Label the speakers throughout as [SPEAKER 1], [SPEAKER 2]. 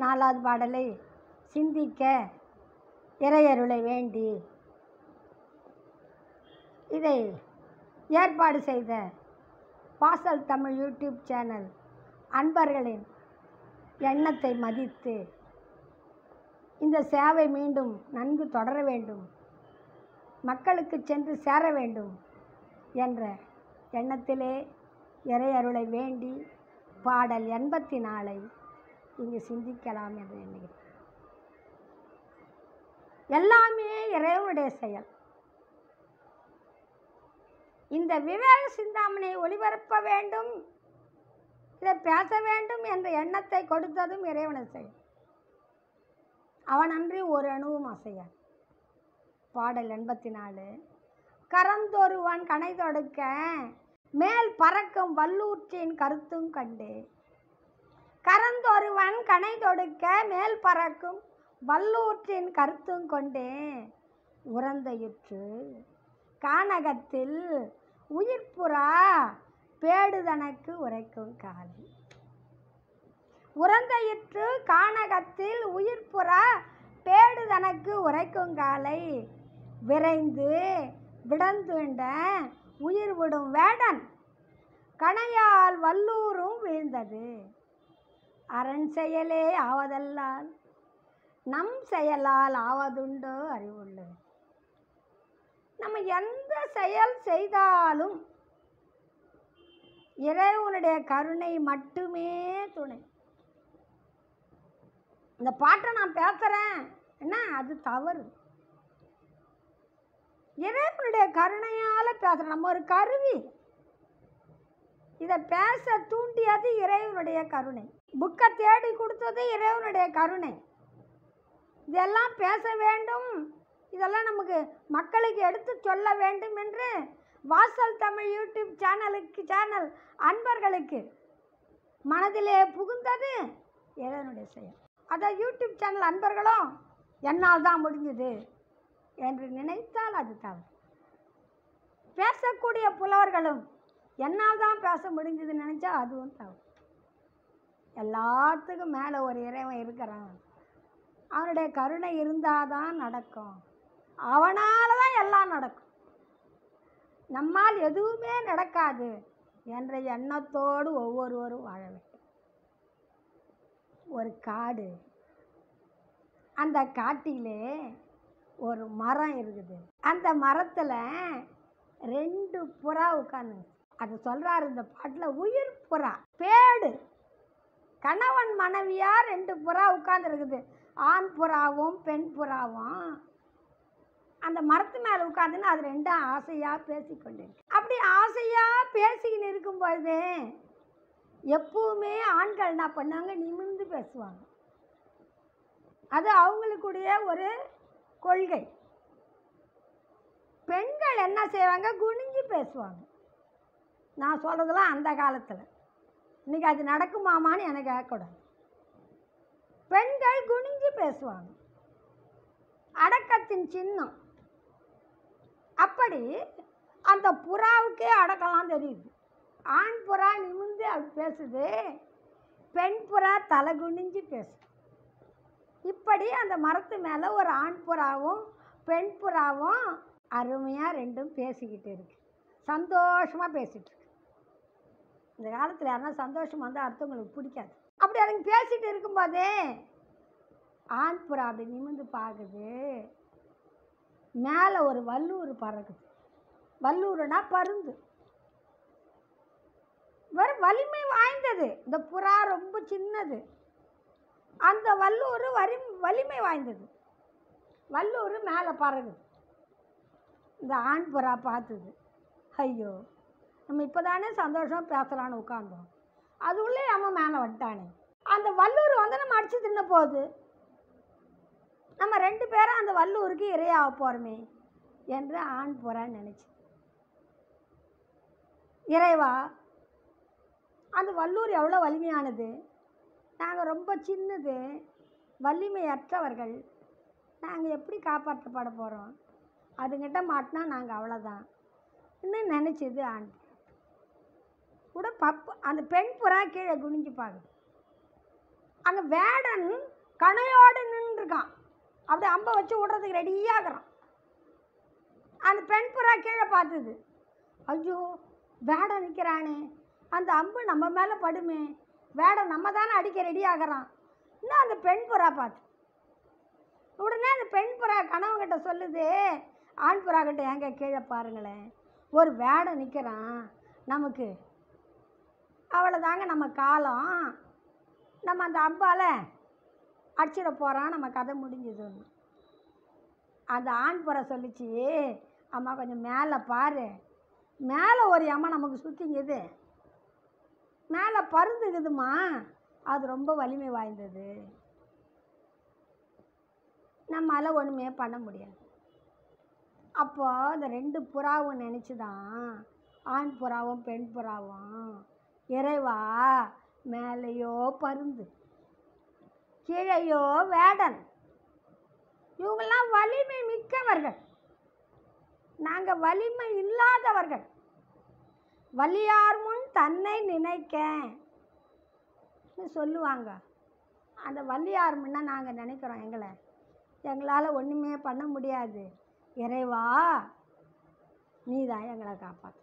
[SPEAKER 1] 4வது பாடலை சிந்திக்க இறையருளை வேண்டி இதை ஏற்பாடு செய்த வாசல் தமிழ் யூடியூப் சேனல் அன்பர்களின் எண்ணத்தை மதித்து இந்த சேவை மீண்டும் நன்கு தொடர வேண்டும், மக்களுக்கு சென்று சேர வேண்டும் என்ற எண்ணத்திலே இறையருளை வேண்டி பாடல் 84 இங்கு சிந்திக்கலாம் என்று எண்ணுகிறேன். எல்லாமே இறைவனுடைய செயல். இந்த விவேக சிந்தாமணியை ஒளிபரப்ப வேண்டும், இதை பேச வேண்டும் என்ற எண்ணத்தை கொடுத்ததும் இறைவனை செயல். அவனன்றி ஒரு அணுவும் அசையான். பாடல் 84. கரந்தொருவன் கனை தொடுக்க மேல் பறக்கும் வல்லூற்றின் கருத்தும் கண்டு. கரந்தொருவன் கனை தொடுக்க மேல் பறக்கும் வல்லூற்றின் கருத்தும் கொண்டே உறந்தையுற்று கானகத்தில் உயிர்ப்புறா பேடுதனக்கு உரைக்கும் காலை. உறந்தையுற்று கானகத்தில் உயிர்ப்புறா பேடுதனக்கு உரைக்கும் காலை விரைந்து விடந்துண்ட உயிர் விடும் வேடன் கணையால் வல்லூரும் வீழ்ந்தது. அரண் செயலே ஆவதல்லால் நம் செயலால் ஆவதுண்டோ அறிவுள்ளது. நம்ம எந்த செயல் செய்தாலும் இறைவனுடைய கருணை மட்டுமே துணை. இந்த பாட்டை நான் பேசுகிறேன் என்ன, அது தவறு. இறைவனுடைய கருணையால் பேசுகிறேன். நம்ம ஒரு கருவி. இதை பேச தூண்டியது இறைவனுடைய கருணை. புக்கை தேடி கொடுத்தது இறைவனுடைய கருணை. இதெல்லாம் பேச வேண்டும், இதெல்லாம் நமக்கு மக்களுக்கு எடுத்து சொல்ல வேண்டும் என்று வாசல் தமிழ் யூடியூப் சேனல் அன்பர்களுக்கு மனதிலே புகுந்தது இறைவனுடைய செயல். அதை யூடியூப் சேனல் அன்பர்களும் என்னால் தான் முடிஞ்சது என்று நினைத்தால் அது தவறு. பேசக்கூடிய புலவர்களும் என்னால் தான் பேச முடிஞ்சதுன்னு நினச்சா அதுவும் தவறு. எல்லாத்துக்கும் மேலே ஒரு இறைவன் இருக்கிறான். அவனுடைய கருணை இருந்தால் தான் நடக்கும். அவனால் தான் எல்லாம் நடக்கும். நம்மால் எதுவுமே நடக்காது என்ற எண்ணத்தோடு ஒவ்வொருவரும் வாழ வேண்டும். ஒரு காடு, அந்த காட்டிலே ஒரு மரம் இருக்குது. அந்த மரத்தில் 2 புறா உட்காந்து. அது சொல்கிறாரு இந்த பாட்டில், உயிர் புறா பேடு. கணவன் மனைவியாக 2 புறா உட்காந்துருக்குது. ஆண் புறாவும் பெண் புறாவும் அந்த மரத்து மேலே உட்காந்துன்னு அது 2 ஆசையாக பேசிக்கொண்டு. அப்படி ஆசையாக பேசிக்கின்னு இருக்கும்பொழுது எப்பவுமே ஆண்கள் என்ன பண்ணாங்க, நிமிர்ந்து பேசுவாங்க. அது அவங்களுக்குடைய ஒரு கொள்கை. பெண்கள் என்ன செய்வாங்க, குனிஞ்சு பேசுவாங்க. நான் சொல்கிறதெல்லாம் அந்த காலத்தில். இன்றைக்கி அது நடக்குமாமான்னு எனக்கு கேட்கக்கூடாது. பெண்கள் குனிஞ்சு பேசுவாங்க, அடக்கத்தின் சின்னம். அப்படி அந்த புறாவுக்கே அடக்கலாம் தெரியுது. ஆண் புறா நிமிர்ந்து அப்படி பேசுது, பெண் புறா தலை குனிஞ்சு பேசுது. இப்படி அந்த மரத்து மேலே ஒரு ஆண் புறாவும் பெண் புறாவும் அருமையாக 2ம் பேசிக்கிட்டு இருக்கு. சந்தோஷமாக பேசிகிட்டு இருக்கு. இந்த காலத்தில் யாருன்னா சந்தோஷமாக வந்தால் அடுத்தவங்களுக்கு பிடிக்காது. அப்படி அதுங்க பேசிகிட்டு இருக்கும்போதே ஆண் புறா அப்படி நிமிர்ந்து பார்க்குது. மேலே ஒரு வல்லூர் பறக்குது. வல்லூருனா பருந்து. வெறும் வலிமை வாய்ந்தது. இந்த புறா ரொம்ப சின்னது. அந்த வல்லூர் வலிமை வாய்ந்தது. வல்லூர் மேலே பறகுது. இந்த ஆண் புறா பார்த்துது, ஐயோ நம்ம இப்போ தானே சந்தோஷமாக பேசலான்னு உட்காந்தோம், அது உள்ளே நம்ம மேலே வந்துட்டானே. அந்த வல்லூர் வந்து நம்ம அடித்து தின்ன போகுது. நம்ம 2 பேரும் அந்த வல்லூருக்கு இரையாக போகிறோமே என்று ஆண் புறான்னு நினச்சி, இறைவா அந்த வல்லூர் எவ்வளோ வலிமையானது, நாங்கள் ரொம்ப சின்னது, வலிமையற்றவர்கள், நாங்கள் எப்படி காப்பாற்றப்பட போகிறோம், அதுங்கிட்ட மாட்டினா நாங்கள் அவ்வளோதான் இன்னும் நினச்சிது ஆண் கூட. அந்த பெண் புறா கீழே குனிஞ்சு பார்க்குது. அங்கே வேடன் கணையோடு நின்றுருக்கான். அப்படி அம்பை வச்சு விடுறதுக்கு ரெடியாகிறான். அந்த பெண் புறா கீழே பார்த்துது. ஐயோ, வேடம் நிற்கிறானே, அந்த அம்பு நம்ம மேலே படுமே, வேடம் நம்ம தானே அடிக்க ரெடியாகிறான். இன்னும் அந்த பெண் புறா பார்த்து உடனே அந்த பெண் புறா கணவன்கிட்ட சொல்லுது, ஆண் புறா கிட்ட, ஏங்க கீழே பாருங்களேன், ஒரு வேடம் நிற்கிறான், நமக்கு அவ்வளோதாங்க நம்ம காலம், நம்ம அந்த அம்பால் அடிச்சிட போகிறான், நம்ம கதை முடிஞ்சதுன்னு. அந்த ஆண் புறா சொல்லிச்சு, அம்மா கொஞ்சம் மேலே பாரு, மேலே ஒரு அம்மா நமக்கு சுற்றிங்குது, மேலே பருந்துக்குதுமா, அது ரொம்ப வலிமை வாய்ந்தது, நம்மளால் ஒன்றுமே பண்ண முடியாது. அப்போ இந்த 2 புறாவும் நினச்சி தான், ஆண் புறாவும் பெண் புறாவும், இறைவா மேலேயோ பருந்து, கீழேயோ வேடன், இவங்கெல்லாம் வலிமை மிக்கவர்கள், நாங்கள் வலிமை இல்லாதவர்கள், வலியார் முன் தன்னை நினைக்க சொல்லுவாங்க. அந்த வலியார் முன்னா நாங்கள் நினைக்கிறோம், எங்களால் ஒன்றுமே பண்ண முடியாது, இறைவா நீ தான் எங்களை காப்பாற்று.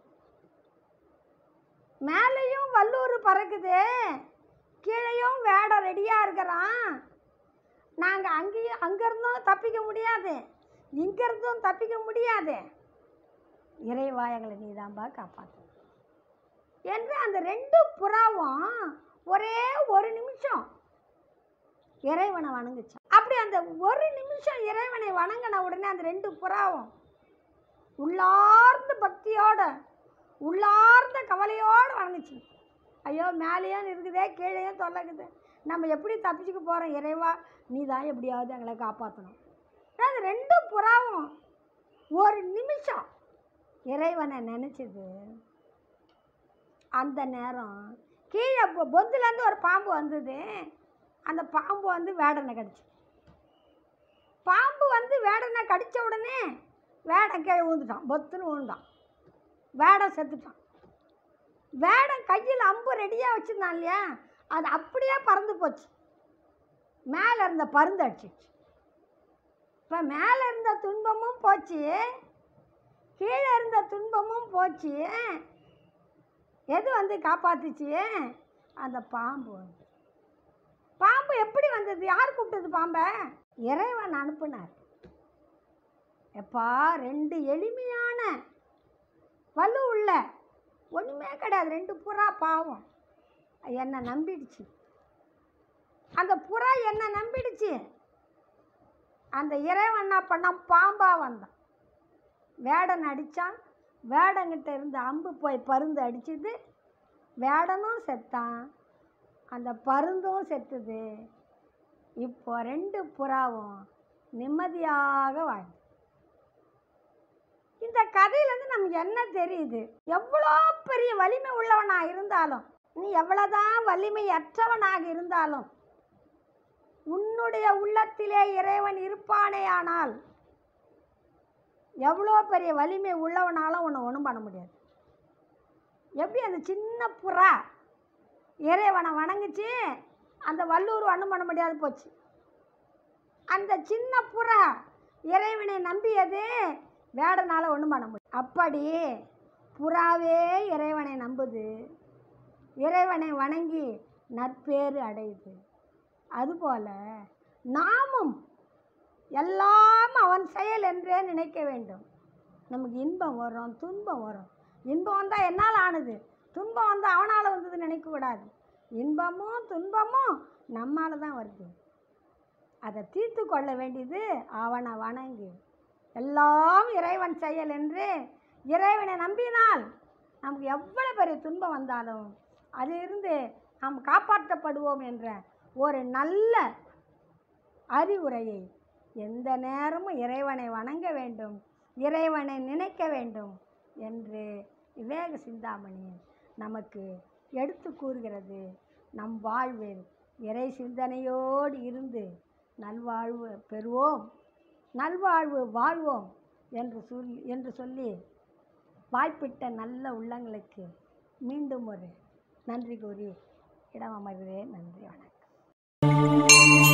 [SPEAKER 1] மேலேயும் வல்லூர் பறக்குது, கீழேயும் வேடம் ரெடியாக இருக்கிறான், நாங்கள் அங்கேருந்தும் தப்பிக்க முடியாது, இங்கேருந்தும் தப்பிக்க முடியாது, இறைவா எங்களை நீ தான்பா காப்பாற்று என்று அந்த 2 புறாவும் ஒரே ஒரு நிமிஷம் இறைவனை வணங்குச்சான். அப்படி அந்த ஒரு நிமிஷம் இறைவனை வணங்கின உடனே அந்த 2 புறாவும் உள்ளார்ந்த பக்தியோட, உள்ளார்ந்த கவலையோடு வணங்குச்சு. ஐயோ, மேலேயும் இருக்குதே, கீழேயும் தொல்லைக்குது, நம்ம எப்படி தப்பிச்சுக்க போகிறோம், இறைவா நீ தான் எப்படியாவது எங்களை காப்பாற்றணும். அந்த 2 புறாவும் ஒரு நிமிஷம் இறைவனை நினச்சிது. அந்த நேரம் கீழே பொந்துலேருந்து ஒரு பாம்பு வந்தது. அந்த பாம்பு வந்து வேடனை கடிச்சு. பாம்பு வந்து வேடனை கடித்த உடனே வேடன் கீழே விழுந்துட்டான், பொத்துன்னு விழுந்தான், வேடம் செத்துட்டான். வேடம் கையில் அம்பு ரெடியாக வச்சுருந்தான் இல்லையா, அது அப்படியே பறந்து போச்சு, மேலே இருந்த பருந்து அடிச்சிச்சு. இப்போ மேலே இருந்த துன்பமும் போச்சு, கீழே இருந்த துன்பமும் போச்சு. எது வந்து காப்பாத்துச்சு? அந்த பாம்பு. பாம்பு எப்படி வந்தது? யார் கூப்பிட்டது பாம்பை? இறைவன் அனுப்புனார். எப்பா 2 எளிமையான வலு உள்ள, ஒன்றுமே கிடையாது, 2 புறா பாவம் என்னை நம்பிடுச்சு. அந்த புறா என்னை நம்பிடுச்சு. அந்த இறைவன் என்ன பண்ணான்? பாம்பாக வந்தான், வேடன் அடித்தான். வேடங்கிட்ட இருந்து அம்பு போய் பருந்து அடிச்சுது, வேடனும் செத்தான், அந்த பருந்தும் செத்துது. இப்போ 2 புறாவும் நிம்மதியாக வாழ்ந்து. இந்த கதையிலேருந்து நமக்கு என்ன தெரியுது? எவ்வளோ பெரிய வலிமை உள்ளவனாக இருந்தாலும், நீ எவ்வளோதான் வலிமையற்றவனாக இருந்தாலும், உன்னுடைய உள்ளத்திலே இறைவன் இருப்பானே ஆனால், எவ்வளோ பெரிய வலிமை உள்ளவனாலும் உன்னை ஒன்றும் பண்ண முடியாது. எப்படி அந்த சின்ன புறா இறைவனை வணங்குச்சு, அந்த வல்லூர் ஒன்றும் பண்ண முடியாது போச்சு. அந்த சின்ன புறா இறைவனை நம்பியது, வேடனால் ஒன்றும் பண்ண முடியும். அப்படி புறாவே இறைவனை நம்புது, இறைவனை வணங்கி நற்பேறு அடையுது. அதுபோல் நாமும் எல்லாம் அவன் செயல் என்றே நினைக்க வேண்டும். நமக்கு இன்பம் வரும், துன்பம் வரும். இன்பம் வந்தால் என்னால் ஆனது, துன்பம் வந்தால் அவனால் வந்ததுன்னு நினைக்கக்கூடாது. இன்பமும் துன்பமும் நம்மால் தான் வருது. அதை தீர்த்து கொள்ள வேண்டியது அவனை வணங்கி, எல்லாம் இறைவன் செயல் என்று இறைவனை நம்பினால் நமக்கு எவ்வளோ பெரிய துன்பம் வந்தாலும் அதிலிருந்து நாம் காப்பாற்றப்படுவோம் என்ற ஒரு நல்ல அறிவுரையை, எந்த நேரமும் இறைவனை வணங்க வேண்டும், இறைவனை நினைக்க வேண்டும் என்று விவேக சிந்தாமணி நமக்கு எடுத்து கூறுகிறது. நம் வாழ்வில் இறை சிந்தனையோடு இருந்து நல்வாழ்வு பெறுவோம், நல்வாழ்வு வாழ்வோம் என்று சொல்லி வாய்ப்பிட்ட நல்ல உள்ளங்களுக்கு மீண்டும் ஒரு நன்றி கூறி இடம் அமர்கிறேன். நன்றி, வணக்கம்.